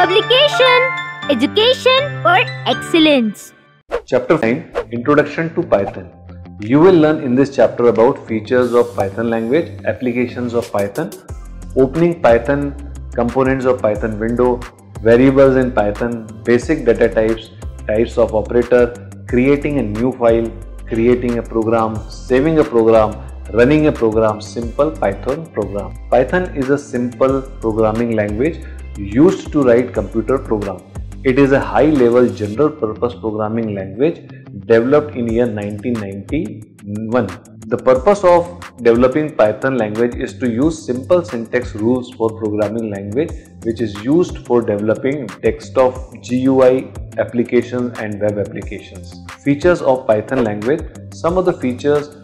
Publication, education for excellence. Chapter 9, Introduction to Python. You will learn in this chapter about features of Python language, applications of Python, opening Python, components of Python window, variables in Python, basic data types, types of operator, creating a new file, creating a program, saving a program, running a program, simple Python program. Python is a simple programming language used to write computer program. It is a high-level general-purpose programming language developed in year 1991. The purpose of developing Python language is to use simple syntax rules for programming language, which is used for developing desktop GUI applications and web applications. Features of Python language. Some of the features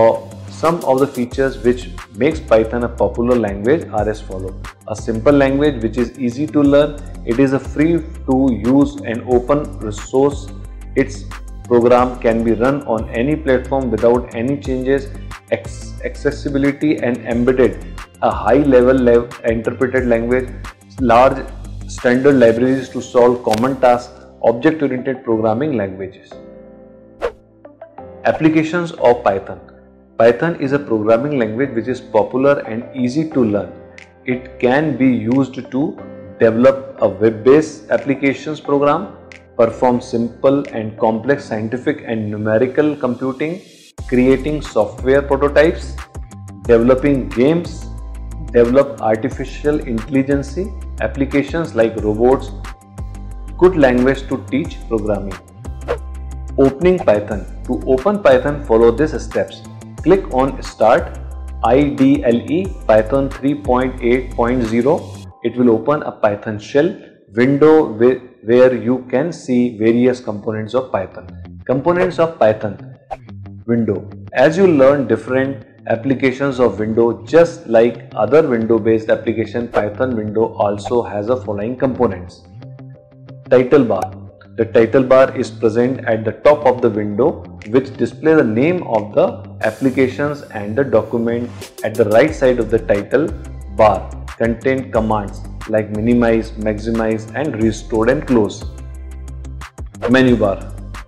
which makes Python a popular language are as follows. A simple language which is easy to learn. It is a free to use and open resource. Its program can be run on any platform without any changes. Accessibility and embedded. A high level interpreted language. Large standard libraries to solve common tasks. Object-oriented programming languages. Applications of Python. Python is a programming language which is popular and easy to learn. It can be used to develop a web-based applications program, perform simple and complex scientific and numerical computing, creating software prototypes, developing games, develop artificial intelligence applications like robots. Good language to teach programming. Opening Python. To open Python, follow these steps. Click on Start IDLE Python 3.8.0. It will open a Python shell window where you can see various components of Python. Components of Python window. As you learn different applications of window, just like other window-based application, Python window also has the following components. Title bar. The title bar is present at the top of the window, which displays the name of the applications and the document. At the right side of the title bar contain commands like minimize, maximize and restore and close. Menu bar.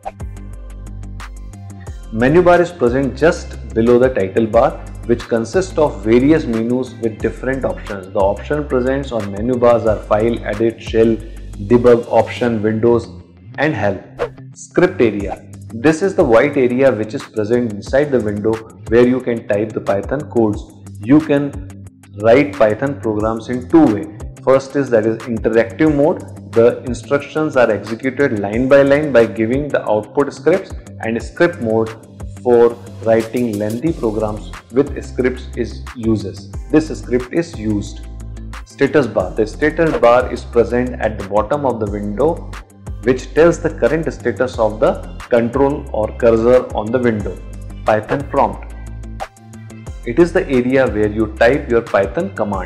Menu bar is present just below the title bar, which consists of various menus with different options. The options present on menu bars are File, Edit, Shell, Debug, Option, Windows and Help. Script area. This is the white area which is present inside the window where you can type the Python codes. You can write Python programs in two ways. First is interactive mode. The instructions are executed line by line by giving the output scripts, and script mode for writing lengthy programs with scripts is uses. This script is used. Status bar. The status bar is present at the bottom of the window, which tells the current status of the control or cursor on the window. Python prompt. It is the area where you type your Python command.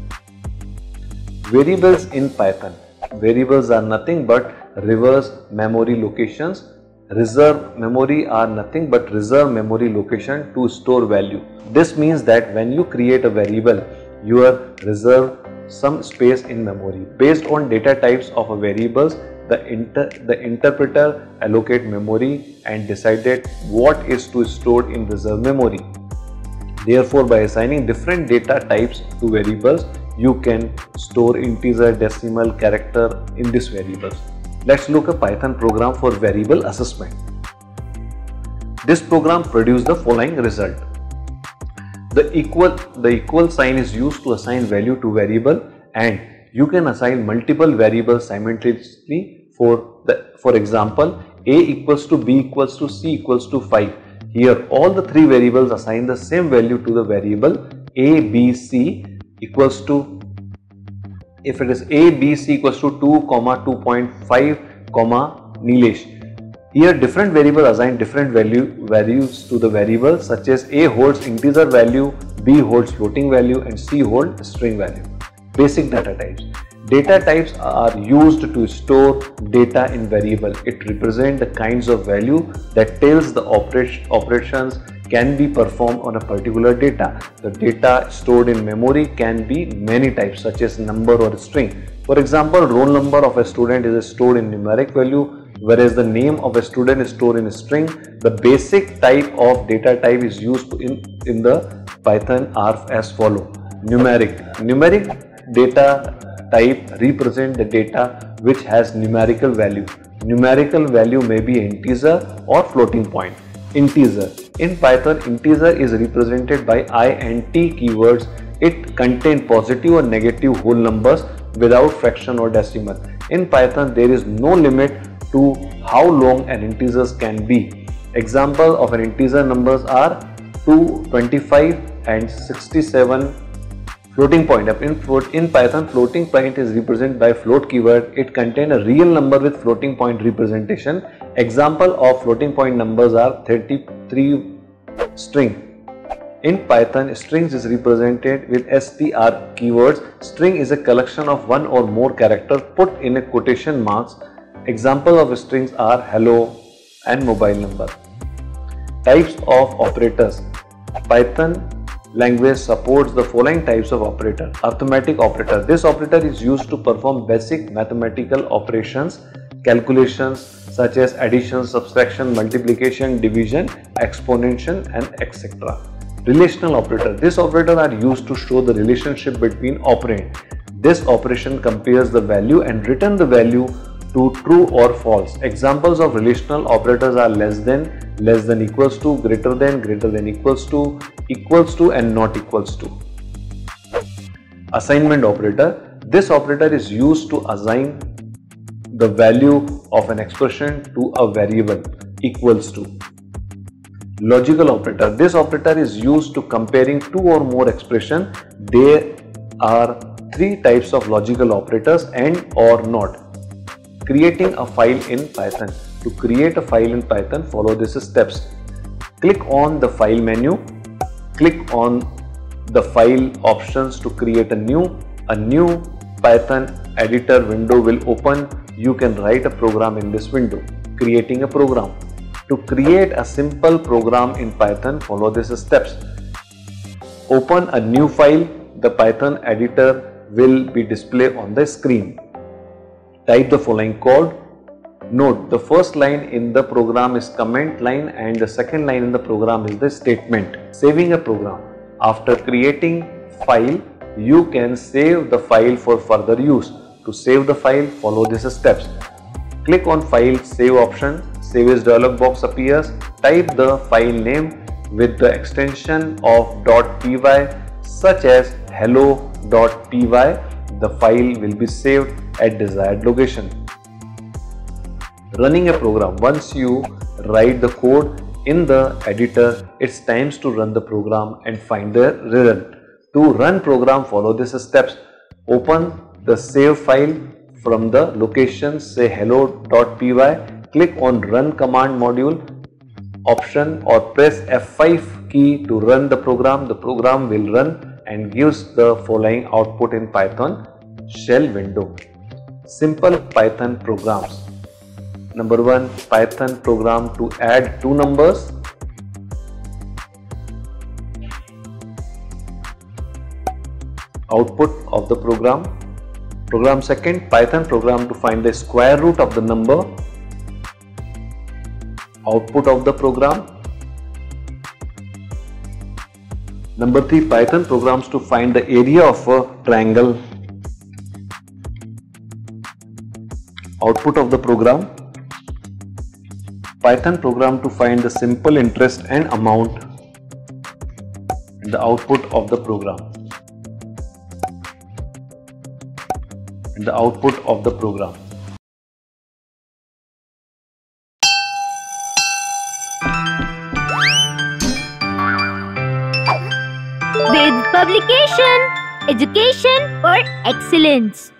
Variables in Python. Variables are nothing but reverse memory locations. Reserve memory are nothing but reserve memory location to store value. This means that when you create a variable, you are reserve some space in memory. Based on data types of a variables, the interpreter allocate memory and decided what is to stored in reserve memory. Therefore, by assigning different data types to variables, you can store integer, decimal, character in these variables. Let's look at Python program for variable assessment. This program produces the following result. The equal sign is used to assign value to variable, and you can assign multiple variables simultaneously. For example, a equals to b equals to c equals to 5. Here all the three variables assign the same value to the variable a, b, c equals to, if it is a, b, c equals to 2, 2.5, Nilesh. Here different variables assign different values to the variable, such as a holds integer value, b holds floating value and c holds string value. Basic data types. Data types are used to store data in variable. It represents the kinds of value that tells the operations can be performed on a particular data. The data stored in memory can be many types, such as number or string. For example, roll number of a student is stored in numeric value, whereas the name of a student is stored in a string. The basic type of data type is used in the Python are as follow. Numeric data type represent the data which has numerical value. Numerical value may be integer or floating point. Integer. In Python, integer is represented by I and t keywords. It contains positive or negative whole numbers without fraction or decimal. In Python, there is no limit to how long an integer can be. Example of an integer numbers are 2, 25 and 67. Floating point. In Python, floating point is represented by float keyword. It contains a real number with floating point representation. Example of floating point numbers are 33 string. In Python, strings is represented with str keywords. String is a collection of one or more characters put in a quotation marks. Example of strings are hello and mobile number. Types of operators. Python language supports the following types of operator. Arithmetic operator. This operator is used to perform basic mathematical operations, calculations such as addition, subtraction, multiplication, division, exponential and etc. Relational operator. This operator are used to show the relationship between operand. This operation compares the value and return the value to true or false. Examples of relational operators are less than equals to, greater than equals to and not equals to. Assignment operator. This operator is used to assign the value of an expression to a variable equals to. Logical operator. This operator is used to comparing two or more expressions. There are three types of logical operators: and, or, not. Creating a file in Python. To create a file in Python, follow these steps. Click on the file menu. Click on the file options to create a new Python editor window will open. You can write a program in this window. Creating a program. To create a simple program in Python, follow these steps. Open a new file. The Python editor will be displayed on the screen. Type the following code. Note, the first line in the program is comment line and the second line in the program is the statement. Saving a program. After creating file, you can save the file for further use. To save the file, follow these steps. Click on File Save option. Save as dialog box appears. Type the file name with the extension of .py such as hello.py. The file will be saved at desired location. Running a program. Once you write the code in the editor, it's time to run the program and find the result. To run program, follow these steps. Open the save file from the location, say hello.py. Click on Run Command Module option or press F5 key to run the program. The program will run and gives the following output in Python shell window. Simple Python programs. Number 1, Python program to add two numbers. Output of the program. Program 2nd, Python program to find the square root of the number. Output of the program. Number 3, Python programs to find the area of a triangle. Output of the program. Python program to find the simple interest and amount. And the output of the program. And the output of the program. With publication, education for excellence.